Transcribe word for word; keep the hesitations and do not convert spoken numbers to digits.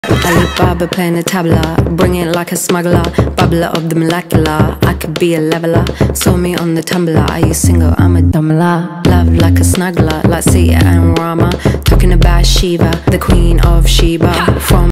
Alibaba playing the tabla, bring it like a smuggler, bubbler of the molecular. I could be a leveler, saw me on the tumbler. Are you single? I'm a dumbler. Love like a snuggler, like Sita and Rama. Talking about Shiva, the queen of Sheba. From